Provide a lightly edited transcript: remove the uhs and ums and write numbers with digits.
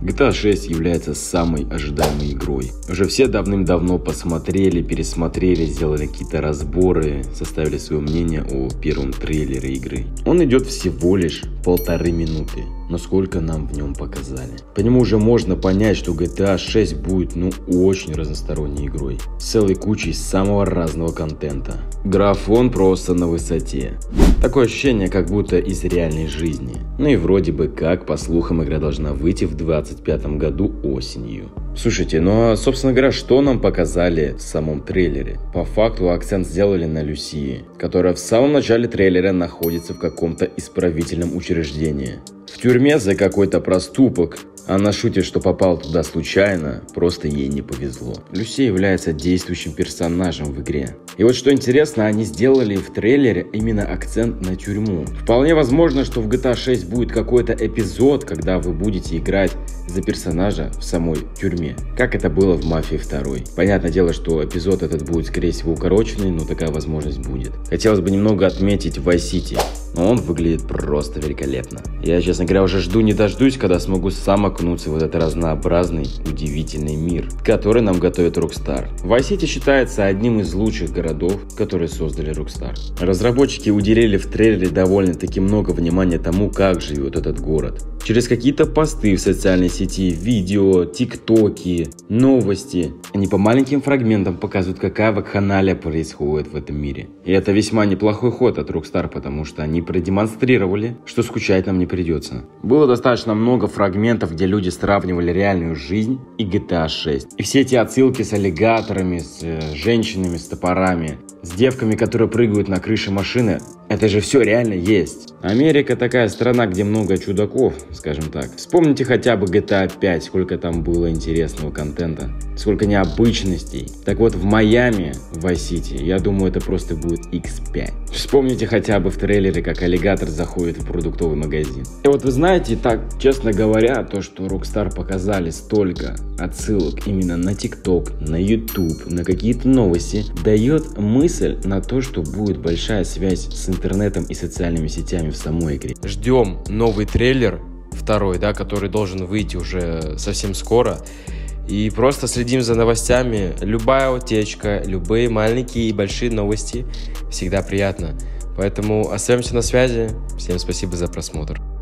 GTA 6 является самой ожидаемой игрой. Уже все давным-давно посмотрели, пересмотрели, сделали какие-то разборы, составили свое мнение о первом трейлере игры. Он идет всего лишь 1,5 минуты, но сколько нам в нем показали. По нему уже можно понять, что GTA 6 будет очень разносторонней игрой, с целой кучей самого разного контента. Графон просто на высоте. Такое ощущение, как будто из реальной жизни. Ну и вроде бы как, по слухам, игра должна выйти в 2025 году осенью. Слушайте, собственно говоря, что нам показали в самом трейлере? По факту акцент сделали на Люсии, которая в самом начале трейлера находится в каком-то исправительном учреждении. В тюрьме за какой-то проступок. Она шутит, что попала туда случайно, просто ей не повезло. Люси является действующим персонажем в игре. И вот что интересно, они сделали в трейлере именно акцент на тюрьму. Вполне возможно, что в GTA 6 будет какой-то эпизод, когда вы будете играть за персонажа в самой тюрьме, как это было в Мафии 2. Понятное дело, что эпизод этот будет, скорее всего, укороченный, но такая возможность будет. Хотелось бы немного отметить Vice City, но он выглядит просто великолепно. Я, честно говоря, уже жду не дождусь, когда смогу сам окунуться в этот разнообразный, удивительный мир, который нам готовит Rockstar. Vice City считается одним из лучших городов, которые создали Rockstar. Разработчики уделили в трейлере довольно-таки много внимания тому, как живет этот город. Через какие-то посты в социальной сети, видео, тиктоки, новости. Они по маленьким фрагментам показывают, какая вакханалия происходит в этом мире. И это весьма неплохой ход от Rockstar, потому что они продемонстрировали, что скучать нам не придется. Было достаточно много фрагментов, где люди сравнивали реальную жизнь и GTA 6. И все эти отсылки с аллигаторами, с женщинами, с топорами, с девками, которые прыгают на крыше машины, это же все реально есть. Америка такая страна, где много чудаков, скажем так. Вспомните хотя бы GTA 5, сколько там было интересного контента, сколько необычностей. Так вот, в Майами, в Vice City, я думаю, это просто будет X5. Вспомните хотя бы в трейлере, как аллигатор заходит в продуктовый магазин. И вот вы знаете, так, честно говоря, то, что Rockstar показали столько отсылок именно на TikTok, на YouTube, на какие-то новости, дает мысль на то, что будет большая связь с интернетом и социальными сетями в самой игре. Ждем новый трейлер, второй, который должен выйти уже совсем скоро. И просто следим за новостями. Любая утечка, любые маленькие и большие новости всегда приятно. Поэтому остаемся на связи. Всем спасибо за просмотр.